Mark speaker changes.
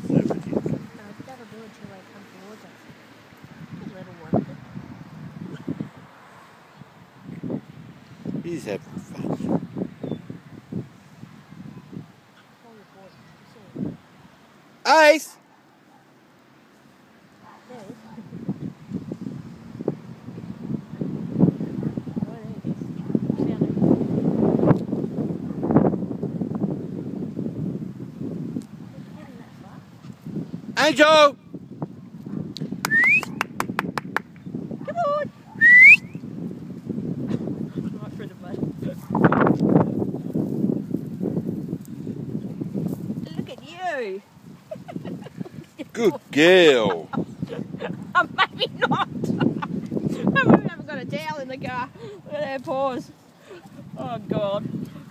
Speaker 1: Never did.
Speaker 2: No, that'll do it till they come towards us. The little one.
Speaker 1: He's having fun.
Speaker 2: Oh, your boy. You see it?
Speaker 1: Ace!
Speaker 2: There he is. Oh, there he is. Found him. He's heading that far.
Speaker 1: Angel!
Speaker 2: Come on! Right through the mud. Look at you!
Speaker 1: Good girl.
Speaker 2: Maybe not. Maybe we haven't got a towel in the car. Look at their paws. Oh God.